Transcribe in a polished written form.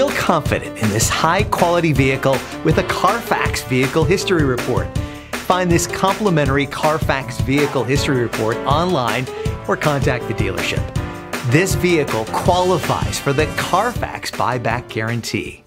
Feel confident in this high-quality vehicle with a Carfax Vehicle History Report. Find this complimentary Carfax Vehicle History Report online or contact the dealership. This vehicle qualifies for the Carfax Buyback Guarantee.